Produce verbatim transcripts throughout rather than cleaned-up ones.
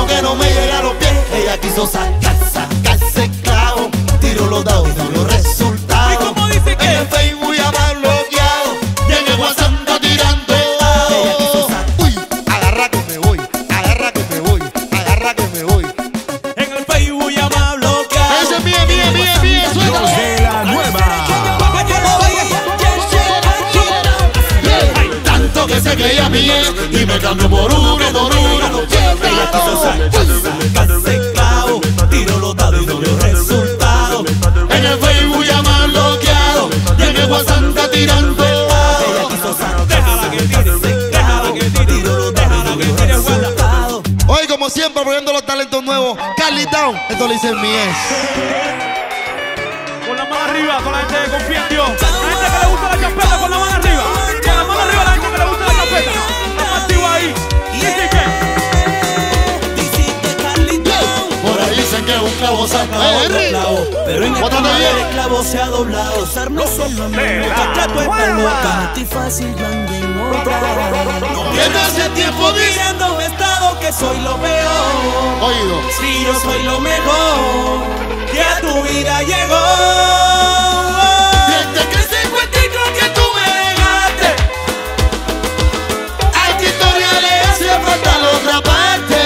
que no me llega a los pies. Ella quiso sacar, sacarse clavo, tiró los dados y dio los resultados. ¿Y cómo dice que? En el Facebook ya me ha bloqueado y en el WhatsApp anda tirando el dado. Ella quiso sacar. Uy, agarra que me voy, agarra que me voy, agarra que me voy. En el Facebook ya me ha bloqueado. Ese es mía, mía, mía, mía, suéltalo. De la nueva. Tanto que se creía mía y me cambió por uno, por uno. Ella quiso sacarse clavo, tiró los dados y dio los resultados. En el Facebook ya me han bloqueado y en el WhatsApp anda tirando el dado. Ella quiso Déjala que tire, déjala que tire, déjala que tire el resultado. Hoy, como siempre, apoyando los talentos nuevos, Carly Town, esto lo dice mi ex. Con la mano arriba, con la gente que confía en Dios. La gente que le gusta la champeta, con la mano arriba. Con la mano arriba, la gente que le gusta la champeta. Estamos activos ahí. Dice que. Por ahí dicen que un clavo saca otro clavo, pero en el El clavo se ha doblado, usarlo solo me trato esta loca, y fácil van de encontrar. Desde hace tiempo Diciéndome estado que soy lo peor. oído. Si yo soy lo mejor, que a tu vida llegó. Desde que ese cuentico que tú me dejaste, a tu historia le hace falta la otra parte.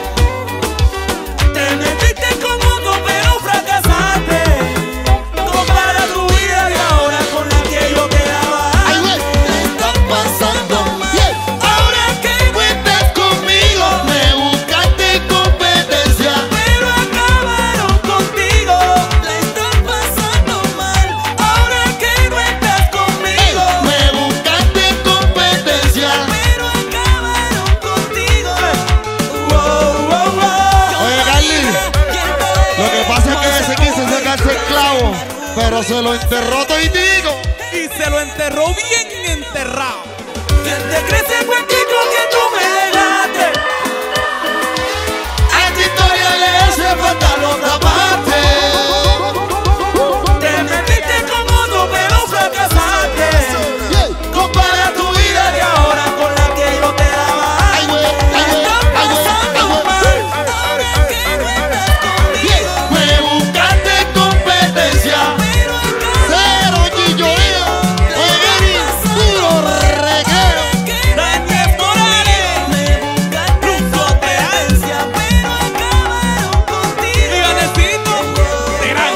Te metiste con otro pero fracasaste. Compara tu vida y ahora con la que yo te daba. Ay, güey, Te está pasando mal. yeah. Ahora que Tú estás conmigo, me buscaste competencia. pero acabaron contigo. La estás pasando mal. Ahora que no estás conmigo. Me buscaste competencia. Pero acabaron contigo. Wow, wow, wow. Oye, Carly, lo que pasa es que ese quiso sacarse el clavo, pero se lo enterró toditico. Y se lo enterró bien enterrado. ¿Quién te crees el cuentico que tú me dejaste? A tu historia le hace falta la otra parte. Te metiste con otro pero fracasaste. Yeah. Compara tu vida de ahora con la que yo te daba. Ay, güey, ay, La güey, estás ay, güey, pasando ay, güey. mal. Ahora que no estás conmigo. Me buscaste competencia. Pero Cero chilloneo. Oye, Gary, puro reguero. Daniel Morales, me buscaste competencia, pero acabaron contigo. Y Ganecito, Terán.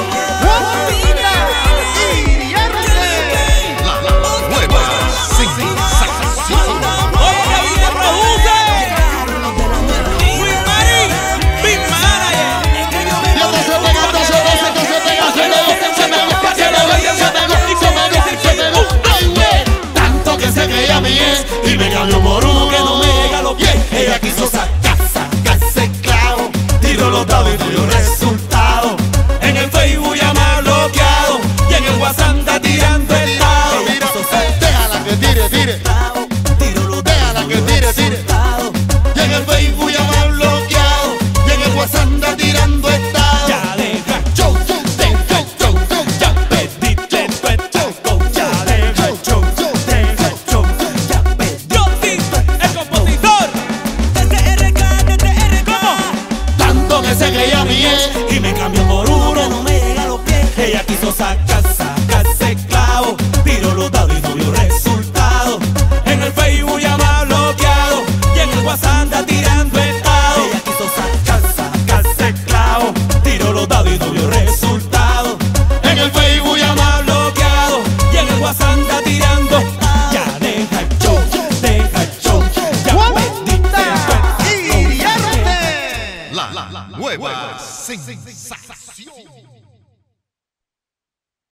La, la, la nueva sensación. Otra vida produce. Luis Mari, Big Manager. Y otro se pega, otro se pega, otro se pega, se pegó, se pegó, se pegó, se pegó, se pegó, se pegó. Ay, güey. Tanto que se creía mi ex y me cambió por uno que no me llega a los pies. Ella quiso sacar, sacarse clavo, tiró los dados y dio resultados. En el Facebook ya me ha bloqueado y en el WhatsApp anda tirando el dado. Déjala que tire, tire. Déjala que tire, tire. Y en el Facebook ya me ha bloqueado y en el WhatsApp anda tirando el dado. Ya deja, Show, show, deja el show, show, ya perdiste tu estaco. Ya deja el show, deja el show, ya perdió. El compositor. ¿Cómo? tanto que se creía mi ex y me cambió por uno. No me llega a los pies. Ella quiso sacar, sacarse clavo, tiró los dados y dio resultados. En el Facebook ya me ha bloqueado y en el WhatsApp anda tirando el dado. Ella quiso sacar, sacarse clavo, tiró los dados y dio resultados. En el Facebook ya me ha bloqueado y en el WhatsApp anda tirando. Ya deja el show, deja el show, ya perdiste tu estaco. La, la, la nueva sensación.